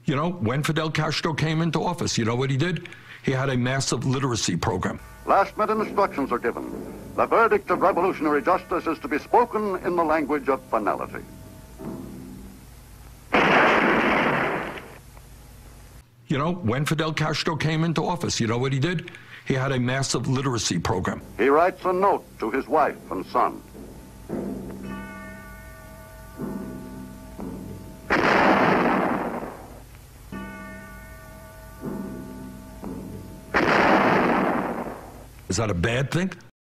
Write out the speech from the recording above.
You know, when Fidel Castro came into office, you know what he did? He had a massive literacy program. Last-minute instructions are given. The verdict of revolutionary justice is to be spoken in the language of finality. You know, when Fidel Castro came into office, you know what he did? He had a massive literacy program. He writes a note to his wife and son. Is that a bad thing?